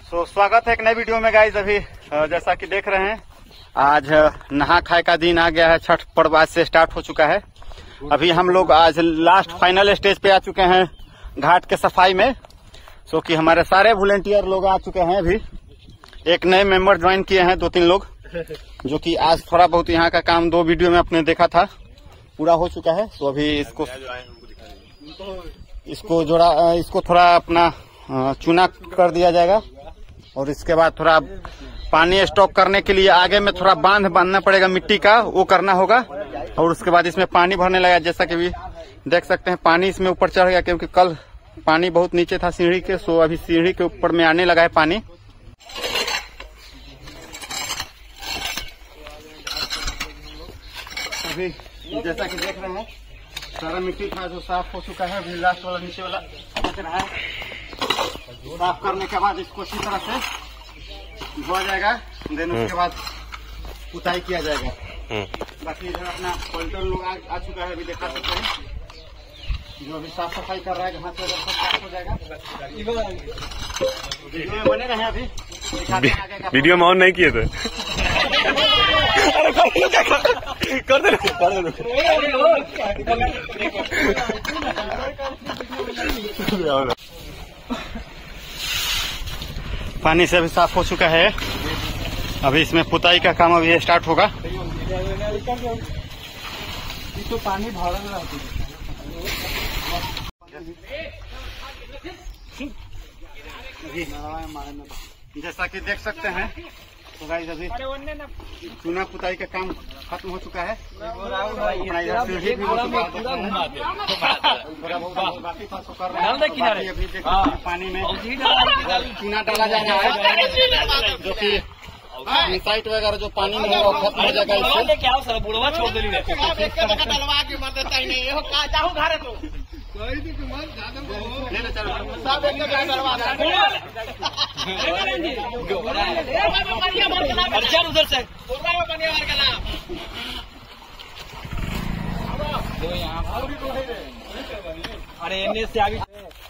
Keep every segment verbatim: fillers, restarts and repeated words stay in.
तो स्वागत है एक नई वीडियो में गाइस। अभी जैसा कि देख रहे हैं आज नहा खाए का दिन आ गया है। छठ पर्व आज से स्टार्ट हो चुका है। अभी हम लोग आज लास्ट फाइनल स्टेज पे आ चुके हैं घाट के सफाई में। सो कि हमारे सारे वॉलेंटियर लोग आ चुके हैं। अभी एक नए मेंबर ज्वाइन किए हैं, दो तीन लोग, जो कि आज थोड़ा बहुत यहाँ का काम दो वीडियो में अपने देखा था पूरा हो चुका है। तो अभी इसको इसको जोड़ा इसको थोड़ा अपना चूना कर दिया जाएगा और इसके बाद थोड़ा पानी स्टॉक करने के लिए आगे में थोड़ा बांध बांधना पड़ेगा मिट्टी का, वो करना होगा। और उसके बाद इसमें पानी भरने लगा। जैसा कि भी देख सकते हैं पानी इसमें ऊपर चढ़ गया, क्योंकि कल पानी बहुत नीचे था सीढ़ी के। सो अभी सीढ़ी के ऊपर में आने लगा है पानी। अभी जैसा कि देख रहे हैं सारा मिट्टी था जो साफ हो चुका है। अभी लास्ट वाला नीचे वाला बच रहा है। साफ करने के बाद इसको अच्छी तरह से धोआ जाएगा। देन उसके बाद पुताई किया जाएगा। बाकी इधर अपना पॉलिटर लोग आ, आ चुका है, अभी दिखा सकते हैं जो अभी साफ सफाई कर रहा है। घास वगैरह सब साफ हो जाएगा। वीडियो में बने रहे। अभी वीडियो में ऑन नहीं किए थे। कर दे पानी से अभी साफ हो चुका है। अभी इसमें पुताई का काम अभी स्टार्ट होगा। तो पानी भरा जैसा कि देख सकते हैं तो गाइस अभी चूना पुताई का काम खत्म हो चुका है। सीढ़ी भी अभी देख पानी में चूना डाला जा रहा है, जो कि साइट वगैरह जो पानी में है वो खत्म हो जाएगा। इससे उधर से अरे एने से आगे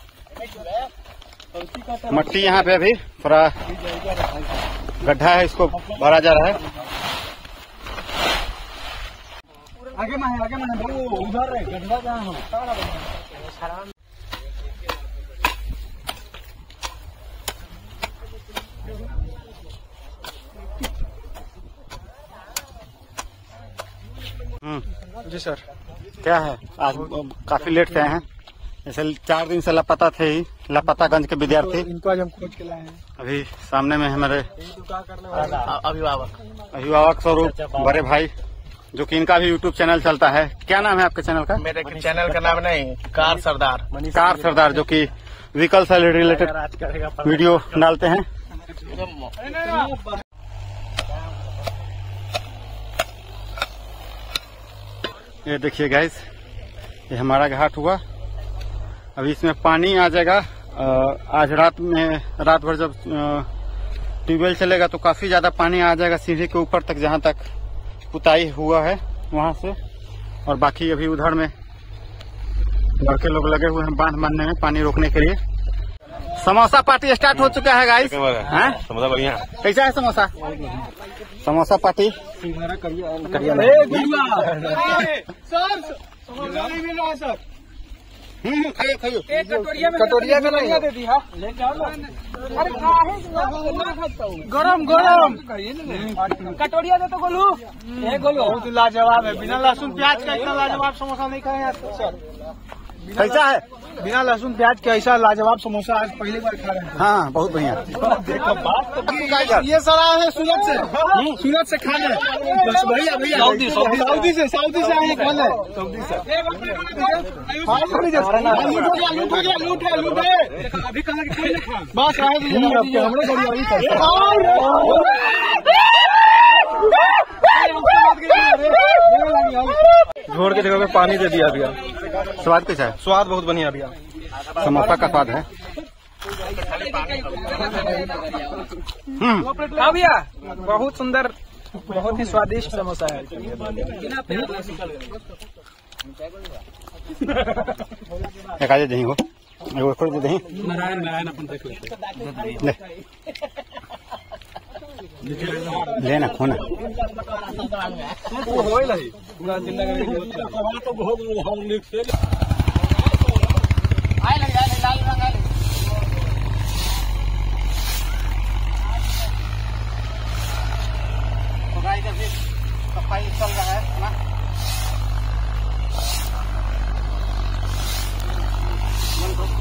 मट्टी यहाँ पे अभी थोड़ा गड्ढा है, इसको भरा जा रहा है। आगे में है, आगे में है, वो उधर है गड्ढा कहाँ है। जी सर, क्या है आज काफी लेट से आए हैं। जैसे चार दिन से लापता थे ही, लापतागंज के विद्यार्थी। इनको आज हम खोज के लाए हैं। अभी सामने में हमारे अभिभावक अभिभावक स्वरूप बड़े भाई, जो कि इनका भी यूट्यूब चैनल चलता है। क्या नाम है आपके चैनल का? मेरे चैनल का नाम नहीं, कार सरदार कार सरदार, जो कि व्हीकल से रिलेटेड वीडियो डालते हैं। ये देखिए गाइस, ये हमारा घाट हुआ। अभी इसमें पानी आ जाएगा। आज रात में रात भर जब ट्यूबवेल चलेगा तो काफी ज्यादा पानी आ जाएगा सीढ़ी के ऊपर तक, जहां तक पुताई हुआ है वहां से। और बाकी अभी उधर में लड़के लोग लगे हुए हैं बांध बांधने में पानी रोकने के लिए। समोसा पार्टी स्टार्ट हो चुका है गाइस। समोसा बढ़िया कैसा है समोसा? समोसा पार्टी खाइए खाइए। कटोरिया में नहीं दे दी। गरम गरम कटोरिया दे तो गोलू। ये गोलू बहुत लाजवाब है। बिना लहसुन प्याज का इतना लाजवाब समोसा नहीं खाए आज तक सर। कैसा है? बिना लहसुन प्याज के ऐसा लाजवाब समोसा आज पहली बार खा रहे हैं। हाँ बहुत बढ़िया। देखो बात तो ये सारा है सूरत से, सूरत से खाने बस भैया भैया सऊदी सऊदी से सऊदी से आए खाने सऊदी से। लूट गया लूट है लूट है। अभी कहा कि कोई नहीं खा बस आए झोड़ के जगह में पानी दे दिया भैया। स्वाद कैसा है? स्वाद बहुत बढ़िया भैया। समोसा का स्वाद है। हाँ भैया, बहुत सुंदर, बहुत ही स्वादिष्ट समोसा है। एक आजे दही हो, एगो थोड़ी दे दही। नारायण नारायण अपन देख लेते। लेना खोना वो होइल है पूरा जिंदगी तो बहुत हम लिख से आए लग जाए लाल रंग आए तो गाइस अभी सफाई चल रहा है ना मन